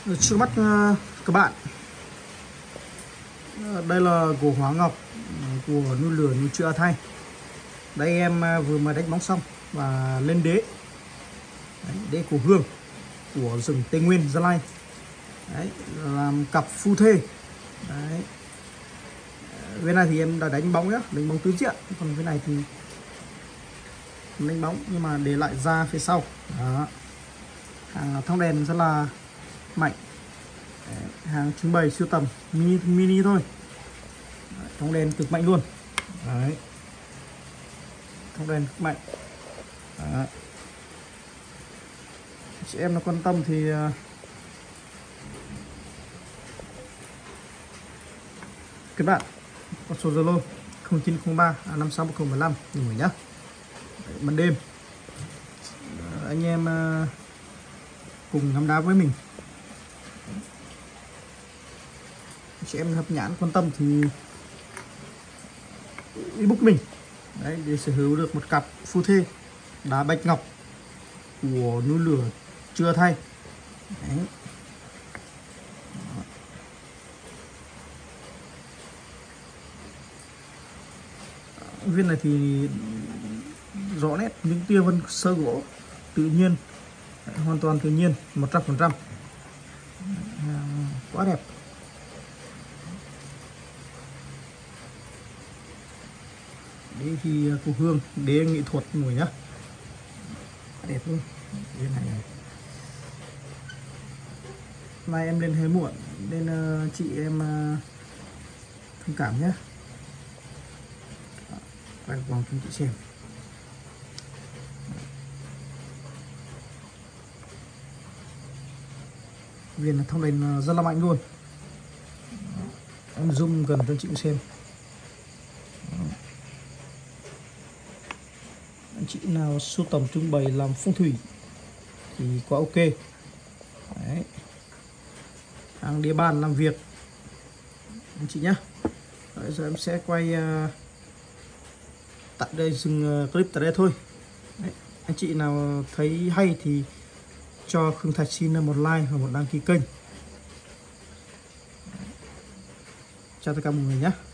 Trước mắt các bạn, đây là của Hóa Ngọc của núi lửa núi Chữ A Thay. Đây em vừa mới đánh bóng xong và lên đế. Đấy, đế của Hương của rừng Tây Nguyên Gia Lai. Đấy, làm cặp phu thê. Đấy. Bên này thì em đã đánh bóng nhá, đánh bóng tứ diện, còn bên này thì đánh bóng nhưng mà để lại ra phía sau. Đó. Hàng thông đèn rất là mạnh. Đấy, hàng trưng bày siêu tầm mini thôi. Đấy, thông đèn cực mạnh luôn. Đấy. Thông đèn cực mạnh. Đấy. Chị em nó quan tâm thì kết bạn con số Zalo 0903 561015 người nhá. Ban đêm anh em cùng ngắm đá với mình. Chị em hợp nhãn quan tâm thì ebook mình đấy để sở hữu được một cặp phu thê đá bạch ngọc của núi lửa Chữ Thay. Đấy. Viên này thì rõ nét những tia vân sơ gỗ tự nhiên. Đấy, hoàn toàn tự nhiên 100%. Quá đẹp. Đấy thì của Hương đế nghệ thuật người nhá, đẹp luôn. Bên này nay em lên hơi muộn nên chị em thông cảm nhé. Quay vòng cho chị xem. Viên là thông đèn rất là mạnh luôn. Em zoom gần cho chị xem. Anh chị nào sưu tầm trưng bày làm phong thủy thì quá ok. Đấy. Hàng địa bàn làm việc anh chị nhé. Đấy, giờ em sẽ quay tại đây, dừng clip tại đây thôi. Đấy. Anh chị nào thấy hay thì cho Khương Thạch xin một like và một đăng ký kênh. Chào tất cả mọi người nhé.